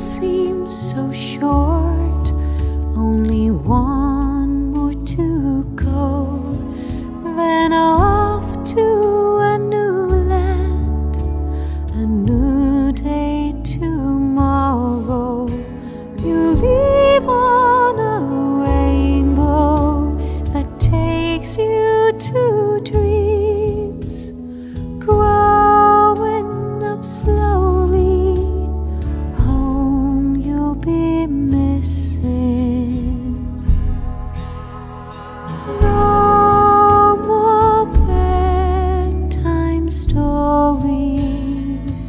seems so short, only one more to go, then off to a new land, a new day tomorrow. You leave on a rainbow that takes you to dreams, growing up slowly. Home you'll be missing. No more bedtime stories,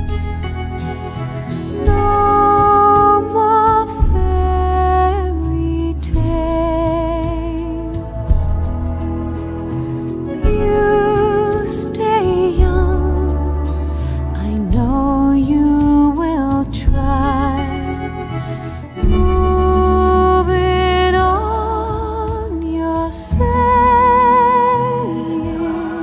no more fairy tales. You stay young, I know you will try. Moving on, you're saying.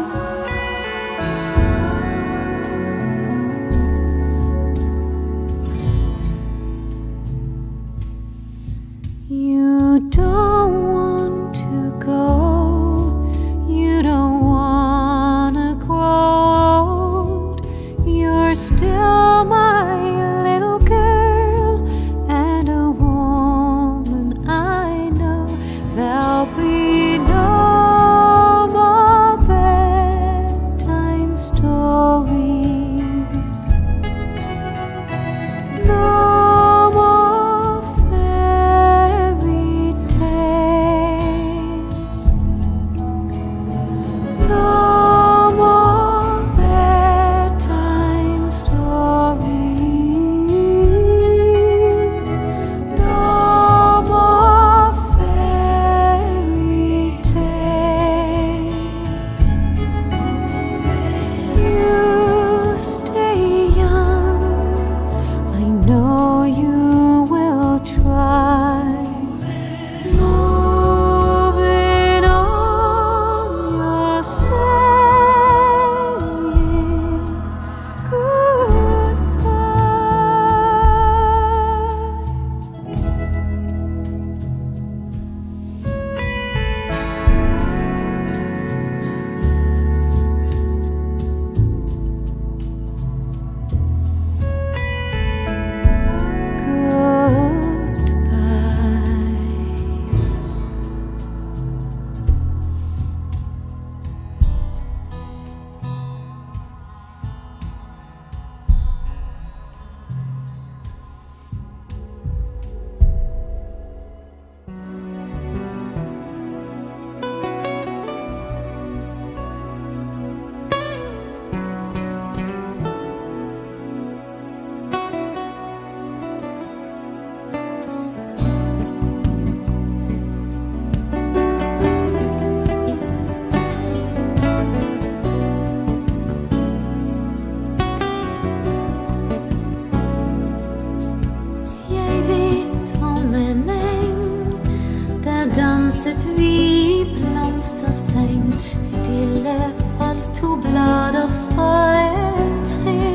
You don't want to go, you don't wanna grow old. You're still my little girl and a woman. I know there'll be no more bedtime stories, no more fairy tales, no more bedtime stories, no more fairy tales. You stay young, I know you will try. Moving on, you're saying danset vi i blomsterseng, stille falt to blader fra et tre.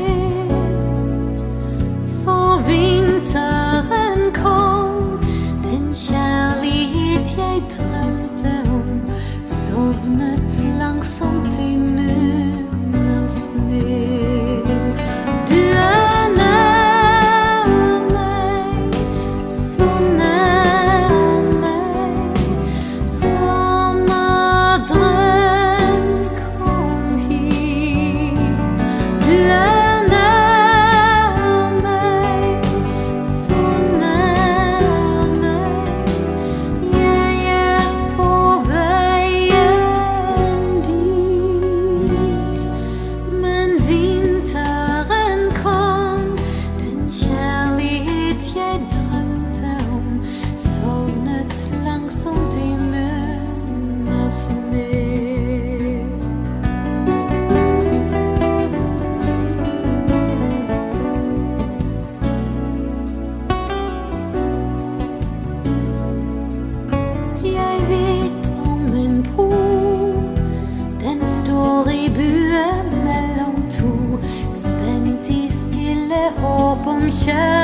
For vinteren kom, den kjærlighet jeg drømte om, sovnet langsomt innunder sne. Du er nær meg, så nær meg. Sommerdrøm, kom hit. Du er nær meg, så nær meg. Jeg er på veien dit. Men vinteren kom, den kjærlighet jeg drømte om, sovnet langsomt innunder sne. Jeg vet om en bro, den står i bue mellom to, spent i stille håp om kjærlighet.